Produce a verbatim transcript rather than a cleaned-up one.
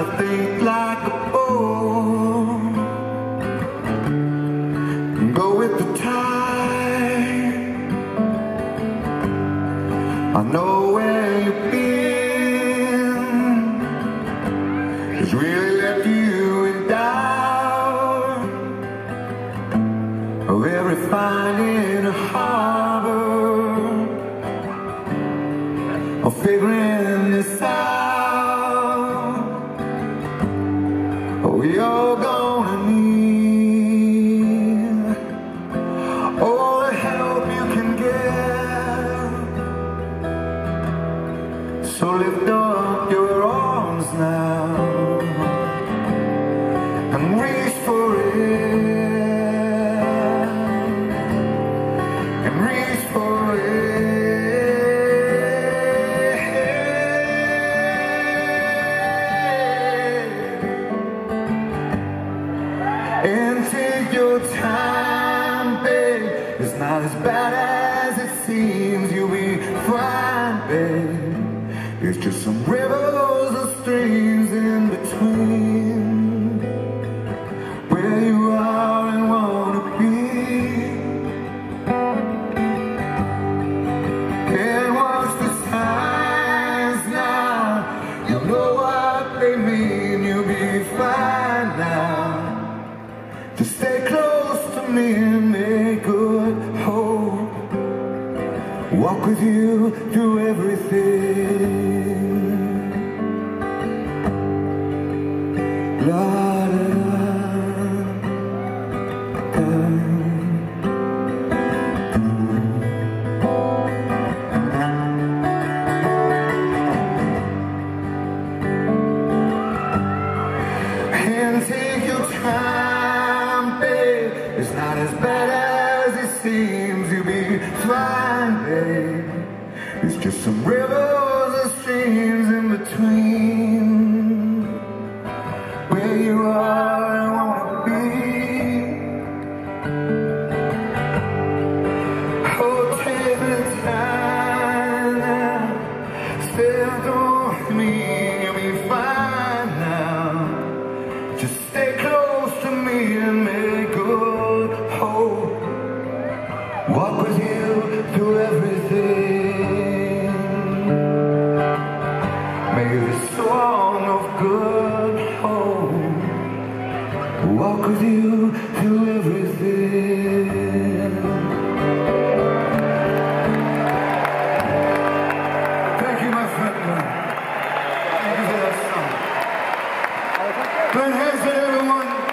think like a fool. Go with the tide. I know where you've been. It's really left you in doubt of every find in a harbor, of figuring this out. Oh, you're gonna need all the help you can get. So lift up your arms now and reach for it, and reach for it. And take your time, babe. It's not as bad as it seems. You'll be fine, babe. It's just some rivers and streams in between where you are and wanna be. And watch the signs now. You know what they mean. You'll be fine now. Just stay close to me and make good hope. Walk with you through everything. La, da, da, and take your time, babe. It's not as bad as it seems. You'll be fine, babe. It's just some rivers and streams in between where you are and wanna be. Oh, take the time now. Stay with me. You'll be fine now. Just stay close to me and make good hope. Walk with you through everything. May the song of good hope walk with you